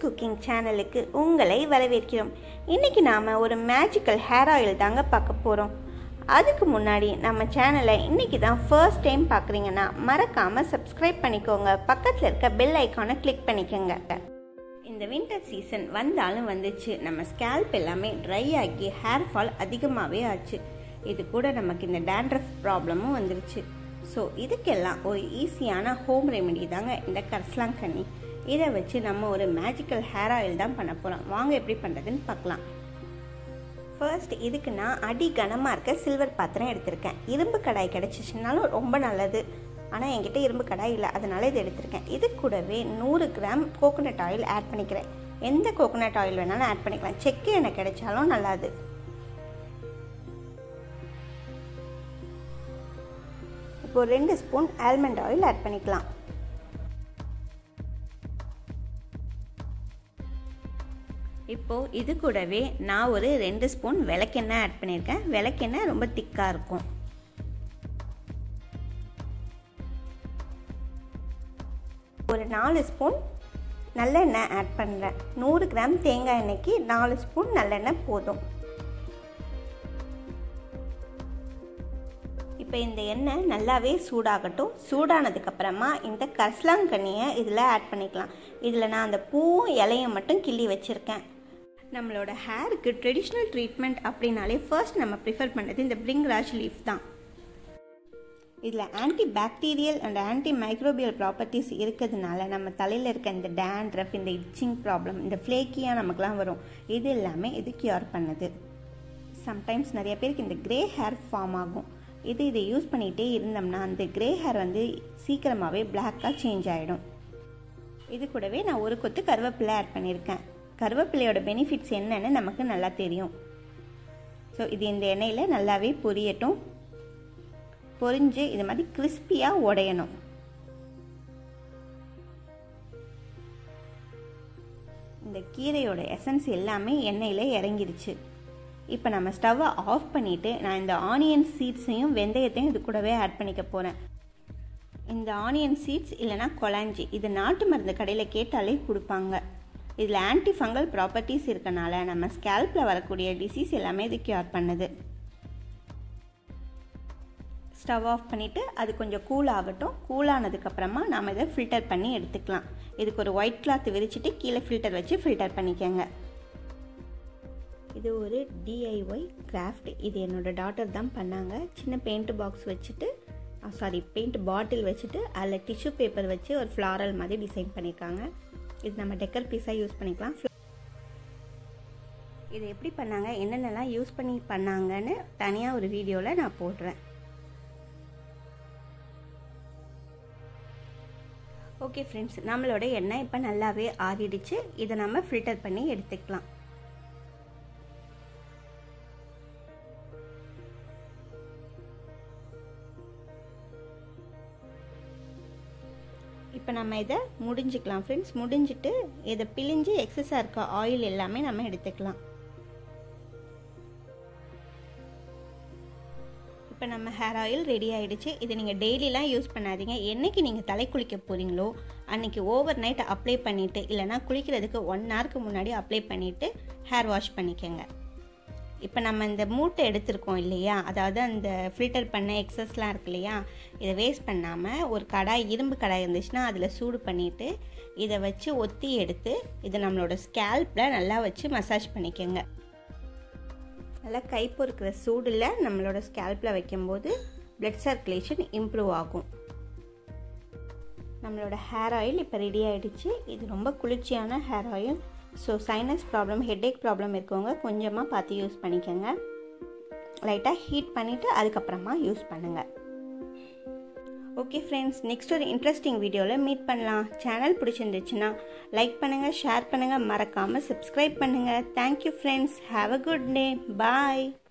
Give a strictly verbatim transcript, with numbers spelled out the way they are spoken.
Cooking சேனலுக்கு உங்களை வரவேற்கிறோம். இன்றைக்கி நாம் ஒரு மேஜிக்கல் ஹேர் ஆயில் தாங்க பார்க்க போகிறோம். அதுக்கு முன்னாடி நம்ம சேனலை இன்றைக்கி தான் ஃபர்ஸ்ட் டைம் பார்க்குறீங்கன்னா மறக்காமல் சப்ஸ்கிரைப் பண்ணிக்கோங்க. பக்கத்தில் இருக்க பெல் ஐக்கானை கிளிக் பண்ணிக்கோங்க. இந்த வின்டர் சீசன் வந்தாலும் வந்துச்சு. நம்ம ஸ்கேல்ப் எல்லாமே ட்ரை ஆகி ஹேர் ஃபால் அதிகமாகவே ஆச்சு. இது கூட நமக்கு இந்த டேண்ட்ரஃப் ப்ராப்ளமும் வந்துருச்சு. ஸோ இதுக்கெல்லாம் ஒரு ஈஸியான ஹோம் ரெமெடி தாங்க இந்த கரிசலாங்கண்ணி. இதை வச்சு நம்ம ஒரு மேஜிக்கல் ஹேர் ஆயில் தான் பண்ண போகிறோம். வாங்க எப்படி பண்ணுறதுன்னு பார்க்கலாம். ஃபர்ஸ்ட் இதுக்கு நான் அடி கனமாக இருக்க சில்வர் பாத்திரம் எடுத்திருக்கேன். இரும்பு கடாய் கிடச்சிச்சுனாலும் ரொம்ப நல்லது. ஆனால் என்கிட்ட இரும்பு கடாய் இல்லை, அதனால இது எடுத்திருக்கேன். இது கூடவே நூறு கிராம் கோகோனட் ஆயில் ஆட் பண்ணிக்கிறேன். எந்த கோகோனட் ஆயில் வேணாலும் ஆட் பண்ணிக்கலாம். செக்கு எண்ணெய் கிடைச்சாலும் நல்லாது. இப்போ ரெண்டு ஸ்பூன் ஆல்மண்ட் ஆயில் ஆட் பண்ணிக்கலாம். இப்போ இது கூடவே நான் ஒரு ரெண்டு ஸ்பூன் விளக்கெண்ணெய் ஆட் பண்ணியிருக்கேன். விளக்கெண்ணெய் ரொம்ப திக்காக இருக்கும். ஒரு நாலு ஸ்பூன் நல்லெண்ணெய் ஆட் பண்ணுறேன். நூறு கிராம் தேங்காய் எண்ணெய்க்கு நாலு ஸ்பூன் நல்லெண்ணெய் போதும். இப்போ இந்த எண்ணெய் நல்லாவே சூடாகட்டும். சூடானதுக்கப்புறமா இந்த கரிசலாங்கண்ணியை இதில் ஆட் பண்ணிக்கலாம். இதில் நான் அந்த பூவும் இலையும் மட்டும் கிள்ளி வச்சுருக்கேன். நம்மளோட ஹேருக்கு ட்ரெடிஷ்னல் ட்ரீட்மெண்ட் அப்படின்னாலே ஃபர்ஸ்ட் நம்ம ப்ரிஃபர் பண்ணுறது இந்த bhringraj லீஃப் தான். இதில் anti bacterial and anti microbial properties இருக்கிறதுனால நம்ம தலையில் இருக்க இந்த டேண்ட்ரஃப், இந்த இச்சிங் ப்ராப்ளம், இந்த ஃப்ளேக்கியாக நமக்குலாம் வரும், இது எல்லாமே இது கியூர் பண்ணுது. சம்டைம்ஸ் நிறைய பேருக்கு இந்த கிரே ஹேர் ஃபார்ம் ஆகும். இது இதை யூஸ் பண்ணிகிட்டே இருந்தோம்னா அந்த கிரே ஹேர் வந்து சீக்கிரமாகவே பிளாக்காக சேஞ்ச் ஆகிடும். இது கூடவே நான் ஒரு கொத்து கருவேப்பிலை ஆட் பண்ணியிருக்கேன். கருவேப்பிலையோட பெனிஃபிட்ஸ் என்னன்னு நமக்கு நல்லா தெரியும். ஸோ இது இந்த எண்ணெயில் நல்லாவே பொரியட்டும். பொரிஞ்சு இது மாதிரி கிறிஸ்பியாக உடையணும். இந்த கீரையோட எசன்ஸ் எல்லாமே எண்ணெயில் இறங்கிருச்சு. இப்போ நம்ம ஸ்டவ்வை ஆஃப் பண்ணிவிட்டு நான் இந்த ஆனியன் சீட்ஸையும் வெந்தயத்தையும் இது கூடவே ஆட் பண்ணிக்க போகிறேன். இந்த ஆனியன் சீட்ஸ் இல்லைனா கொலாஞ்சி, இது நாட்டு மருந்து கடையில் கேட்டாலே கொடுப்பாங்க. இதில் ஆன்டி ஃபங்கல் ப்ராப்பர்ட்டிஸ் இருக்கனால நம்ம ஸ்கேல்பில் வரக்கூடிய டிசீஸ் எல்லாமே இது கியூர் பண்ணுது. ஸ்டவ் ஆஃப் பண்ணிவிட்டு அது கொஞ்சம் கூல் ஆகட்டும். கூல் ஆனதுக்கப்புறமா நாம் இதை ஃபில்டர் பண்ணி எடுத்துக்கலாம். இதுக்கு ஒரு ஒயிட் கிளாத் விரிச்சிட்டு கீழே ஃபில்டர் வச்சு ஃபில்டர் பண்ணிக்கோங்க. இது ஒரு டிஐஒய் கிராஃப்ட். இது என்னோட டாட்டர் தான் பண்ணாங்க. சின்ன பெயிண்ட் பாக்ஸ் வச்சுட்டு சாரி பெயிண்ட் பாட்டில் வச்சுட்டு அதில் டிஷ்யூ பேப்பர் வச்சு ஒரு ஃப்ளாரல் மாதிரி டிசைன் பண்ணியிருக்காங்க. இது நம்ம டெக்கர் பீஸாக யூஸ் பண்ணிக்கலாம். இது எப்படி பண்ணாங்க, என்னென்னலாம் யூஸ் பண்ணி பண்ணாங்கன்னு தனியாக ஒரு வீடியோவில் நான் போடுறேன். ஓகே ஃப்ரெண்ட்ஸ், நம்மளோட எண்ணெய் இப்போ நல்லாவே ஆறிடுச்சு. இதை நம்ம ஃபில்டர் பண்ணி எடுத்துக்கலாம். இப்போ நம்ம இதை முடிஞ்சிக்கலாம் ஃப்ரெண்ட்ஸ். முடிஞ்சிட்டு இதை பிழிஞ்சு எக்ஸஸாக இருக்க ஆயில் எல்லாமே நம்ம எடுத்துக்கலாம். இப்போ நம்ம ஹேர் ஆயில் ரெடி ஆகிடுச்சு. இதை நீங்கள் டெய்லிலாம் யூஸ் பண்ணாதீங்க. என்றைக்கு நீங்கள் தலை குளிக்க போகிறீங்களோ அன்றைக்கி ஓவர் நைட் அப்ளை பண்ணிவிட்டு இல்லைனா குளிக்கிறதுக்கு ஒன் ஹவருக்கு முன்னாடி அப்ளை பண்ணிவிட்டு ஹேர் வாஷ் பண்ணிக்கோங்க. இப்போ நம்ம இந்த மூட்டை எடுத்துருக்கோம் இல்லையா, அதாவது அந்த ஃபில்டர் பண்ண எக்ஸஸ்லாம் இருக்கு இல்லையா, இதை வேஸ்ட் பண்ணாமல் ஒரு கடாய், இரும்பு கடாய் இருந்துச்சுன்னா அதில் சூடு பண்ணிவிட்டு இதை வச்சு ஒத்தி எடுத்து இதை நம்மளோட ஸ்கேல்பில் நல்லா வச்சு மசாஜ் பண்ணிக்கோங்க. நல்லா கை பொறுக்கிற சூடில் நம்மளோட ஸ்கேல்பில் வைக்கும்போது பிளட் சர்க்குலேஷன் இம்ப்ரூவ் ஆகும். நம்மளோட ஹேர் ஆயில் இப்போ ரெடி ஆகிடுச்சு. இது ரொம்ப குளிர்ச்சியான hair oil. So sinus problem, headache problem இருக்கவங்க கொஞ்சமாக பார்த்து யூஸ் பண்ணிக்கோங்க. லைட்டாக ஹீட் பண்ணிவிட்டு அதுக்கப்புறமா யூஸ் பண்ணுங்கள். ஓகே ஃப்ரெண்ட்ஸ், நெக்ஸ்ட் ஒரு இன்ட்ரெஸ்டிங் வீடியோவில் மீட் பண்ணலாம். சேனல் பிடிச்சிருந்துச்சுன்னா லைக் பண்ணுங்கள், ஷேர் பண்ணுங்கள், மறக்காமல் சப்ஸ்கிரைப் பண்ணுங்கள். Thank you friends. Have a good day. Bye.